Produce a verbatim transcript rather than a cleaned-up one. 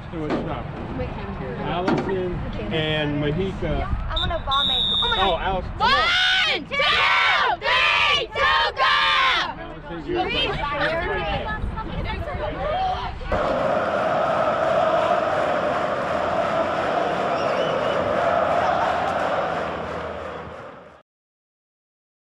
doing stuff. Allison and Mahika. I'm gonna vomit. Oh my god. Oh, Allison. One, two.